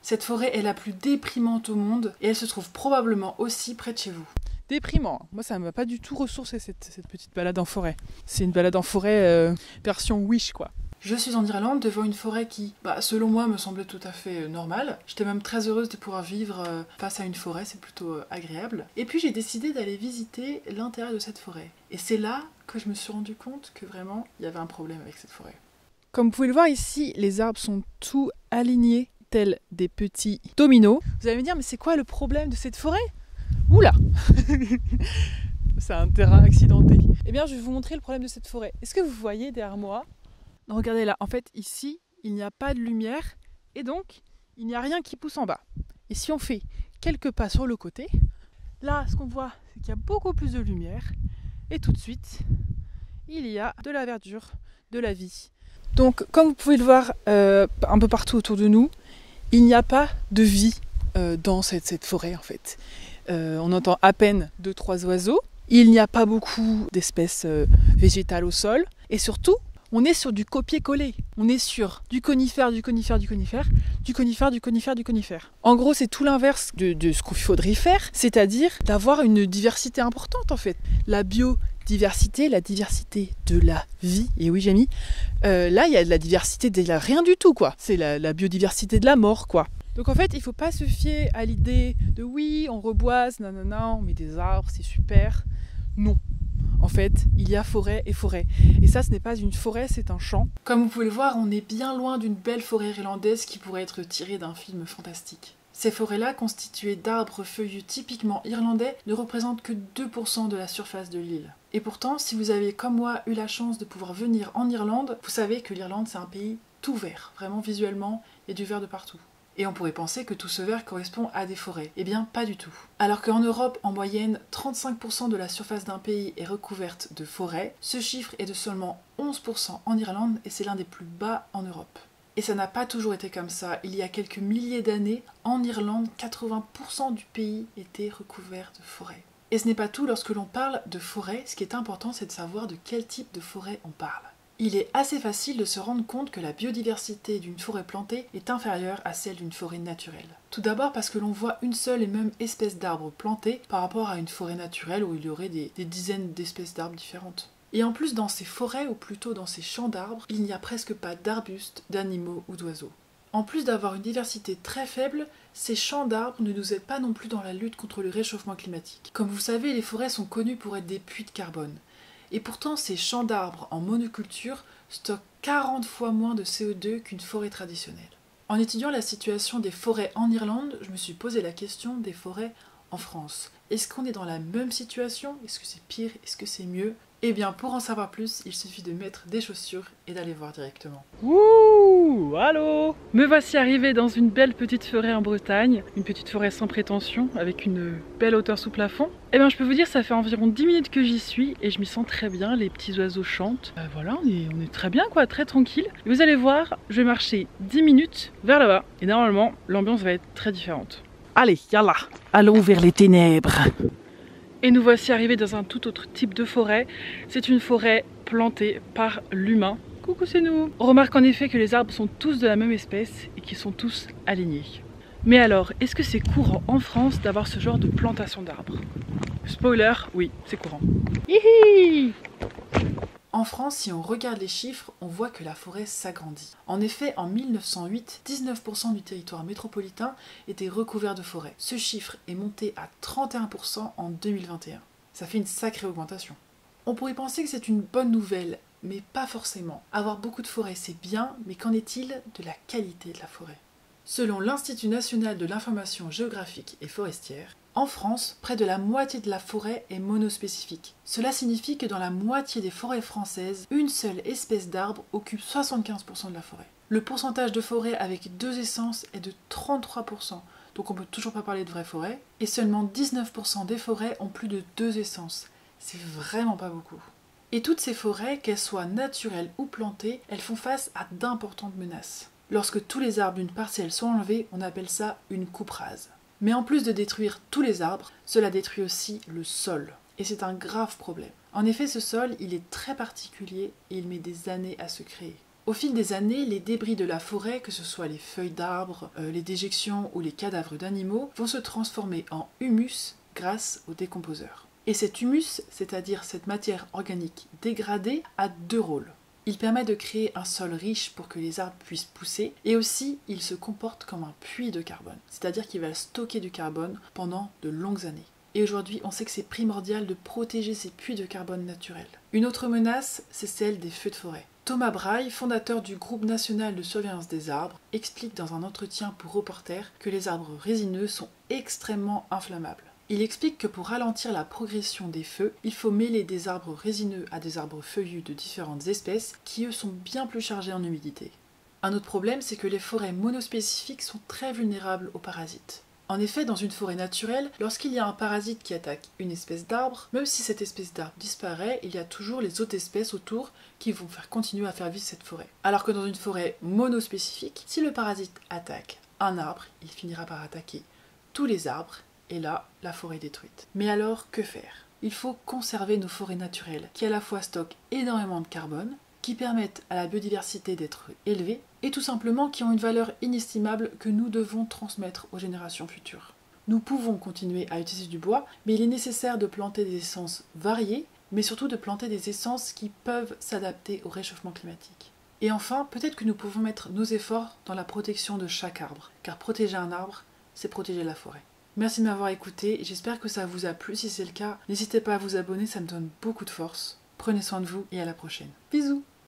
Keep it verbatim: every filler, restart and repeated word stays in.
Cette forêt est la plus déprimante au monde et elle se trouve probablement aussi près de chez vous. Déprimant. Moi, ça ne m'a pas du tout ressourcé cette, cette petite balade en forêt. C'est une balade en forêt euh, version Wish, quoi. Je suis en Irlande devant une forêt qui, bah, selon moi, me semblait tout à fait euh, normale. J'étais même très heureuse de pouvoir vivre euh, face à une forêt, c'est plutôt euh, agréable. Et puis j'ai décidé d'aller visiter l'intérieur de cette forêt. Et c'est là que je me suis rendu compte que vraiment, il y avait un problème avec cette forêt. Comme vous pouvez le voir ici, les arbres sont tout alignés, tels des petits dominos. Vous allez me dire, mais c'est quoi le problème de cette forêt ? Oula. C'est un terrain accidenté. Eh bien, je vais vous montrer le problème de cette forêt. Est-ce que vous voyez derrière moi ? Regardez là, en fait, ici, il n'y a pas de lumière et donc, il n'y a rien qui pousse en bas. Et si on fait quelques pas sur le côté, là, ce qu'on voit, c'est qu'il y a beaucoup plus de lumière et tout de suite, il y a de la verdure, de la vie. Donc, comme vous pouvez le voir euh, un peu partout autour de nous, il n'y a pas de vie euh, dans cette, cette forêt, en fait. Euh, on entend à peine deux trois oiseaux. Il n'y a pas beaucoup d'espèces euh, végétales au sol. Et surtout, on est sur du copier-coller. On est sur du conifère, du conifère, du conifère, du conifère, du conifère, du conifère. En gros, c'est tout l'inverse de, de ce qu'il faudrait faire, c'est-à-dire d'avoir une diversité importante en fait. La biodiversité, la diversité de la vie. Et oui, j'ai mis. Euh, là, il y a de la diversité de la rien du tout, quoi. C'est la, la biodiversité de la mort, quoi. Donc en fait, il ne faut pas se fier à l'idée de oui, on reboise, nanana, on met des arbres, c'est super. Non. En fait, il y a forêt et forêt. Et ça, ce n'est pas une forêt, c'est un champ. Comme vous pouvez le voir, on est bien loin d'une belle forêt irlandaise qui pourrait être tirée d'un film fantastique. Ces forêts-là, constituées d'arbres feuillus typiquement irlandais, ne représentent que deux pour cent de la surface de l'île. Et pourtant, si vous avez comme moi eu la chance de pouvoir venir en Irlande, vous savez que l'Irlande c'est un pays tout vert, vraiment visuellement, il y a du vert de partout. Et on pourrait penser que tout ce vert correspond à des forêts. Eh bien, pas du tout. Alors qu'en Europe, en moyenne, trente-cinq pour cent de la surface d'un pays est recouverte de forêts, ce chiffre est de seulement onze pour cent en Irlande et c'est l'un des plus bas en Europe. Et ça n'a pas toujours été comme ça. Il y a quelques milliers d'années, en Irlande, quatre-vingts pour cent du pays était recouvert de forêts. Et ce n'est pas tout, lorsque l'on parle de forêt, ce qui est important, c'est de savoir de quel type de forêt on parle. Il est assez facile de se rendre compte que la biodiversité d'une forêt plantée est inférieure à celle d'une forêt naturelle. Tout d'abord parce que l'on voit une seule et même espèce d'arbre planté par rapport à une forêt naturelle où il y aurait des, des dizaines d'espèces d'arbres différentes. Et en plus, dans ces forêts, ou plutôt dans ces champs d'arbres, il n'y a presque pas d'arbustes, d'animaux ou d'oiseaux. En plus d'avoir une diversité très faible, ces champs d'arbres ne nous aident pas non plus dans la lutte contre le réchauffement climatique. Comme vous savez, les forêts sont connues pour être des puits de carbone. Et pourtant, ces champs d'arbres en monoculture stockent quarante fois moins de C O deux qu'une forêt traditionnelle. En étudiant la situation des forêts en Irlande, je me suis posé la question des forêts en France. Est-ce qu'on est dans la même situation? Est-ce que c'est pire? Est-ce que c'est mieux? Eh bien, pour en savoir plus, il suffit de mettre des chaussures et d'aller voir directement. Ouh, allô! Me voici arrivée dans une belle petite forêt en Bretagne, une petite forêt sans prétention, avec une belle hauteur sous plafond. Eh bien, je peux vous dire, ça fait environ dix minutes que j'y suis et je m'y sens très bien, les petits oiseaux chantent. Euh, voilà, on est, on est très bien, quoi, très tranquille. Et vous allez voir, je vais marcher dix minutes vers là-bas et normalement, l'ambiance va être très différente. Allez, yallah, allons vers les ténèbres. Et nous voici arrivés dans un tout autre type de forêt. C'est une forêt plantée par l'humain. Coucou, c'est nous. On remarque en effet que les arbres sont tous de la même espèce et qu'ils sont tous alignés. Mais alors, est-ce que c'est courant en France d'avoir ce genre de plantation d'arbres? Spoiler, oui, c'est courant. Hihi! En France, si on regarde les chiffres, on voit que la forêt s'agrandit. En effet, en mille neuf cent huit, dix-neuf pour cent du territoire métropolitain était recouvert de forêt. Ce chiffre est monté à trente et un pour cent en deux mille vingt et un. Ça fait une sacrée augmentation. On pourrait penser que c'est une bonne nouvelle, mais pas forcément. Avoir beaucoup de forêt, c'est bien, mais qu'en est-il de la qualité de la forêt? Selon l'Institut national de l'information géographique et forestière, en France, près de la moitié de la forêt est monospécifique. Cela signifie que dans la moitié des forêts françaises, une seule espèce d'arbre occupe soixante-quinze pour cent de la forêt. Le pourcentage de forêt avec deux essences est de trente-trois pour cent, donc on ne peut toujours pas parler de vraie forêt, et seulement dix-neuf pour cent des forêts ont plus de deux essences. C'est vraiment pas beaucoup. Et toutes ces forêts, qu'elles soient naturelles ou plantées, elles font face à d'importantes menaces. Lorsque tous les arbres d'une parcelle sont enlevés, on appelle ça une coupe rase. Mais en plus de détruire tous les arbres, cela détruit aussi le sol. Et c'est un grave problème. En effet, ce sol, il est très particulier et il met des années à se créer. Au fil des années, les débris de la forêt, que ce soit les feuilles d'arbres, euh, les déjections ou les cadavres d'animaux, vont se transformer en humus grâce aux décomposeurs. Et cet humus, c'est-à-dire cette matière organique dégradée, a deux rôles. Il permet de créer un sol riche pour que les arbres puissent pousser, et aussi il se comporte comme un puits de carbone, c'est-à-dire qu'il va stocker du carbone pendant de longues années. Et aujourd'hui, on sait que c'est primordial de protéger ces puits de carbone naturels. Une autre menace, c'est celle des feux de forêt. Thomas Braille, fondateur du groupe national de surveillance des arbres, explique dans un entretien pour Reporter que les arbres résineux sont extrêmement inflammables. Il explique que pour ralentir la progression des feux, il faut mêler des arbres résineux à des arbres feuillus de différentes espèces qui eux sont bien plus chargés en humidité. Un autre problème, c'est que les forêts monospécifiques sont très vulnérables aux parasites. En effet, dans une forêt naturelle, lorsqu'il y a un parasite qui attaque une espèce d'arbre, même si cette espèce d'arbre disparaît, il y a toujours les autres espèces autour qui vont faire continuer à faire vivre cette forêt. Alors que dans une forêt monospécifique, si le parasite attaque un arbre, il finira par attaquer tous les arbres, et là, la forêt est détruite. Mais alors, que faire? Il faut conserver nos forêts naturelles, qui à la fois stockent énormément de carbone, qui permettent à la biodiversité d'être élevée, et tout simplement qui ont une valeur inestimable que nous devons transmettre aux générations futures. Nous pouvons continuer à utiliser du bois, mais il est nécessaire de planter des essences variées, mais surtout de planter des essences qui peuvent s'adapter au réchauffement climatique. Et enfin, peut-être que nous pouvons mettre nos efforts dans la protection de chaque arbre, car protéger un arbre, c'est protéger la forêt. Merci de m'avoir écouté, j'espère que ça vous a plu. Si c'est le cas, n'hésitez pas à vous abonner, ça me donne beaucoup de force. Prenez soin de vous et à la prochaine. Bisous!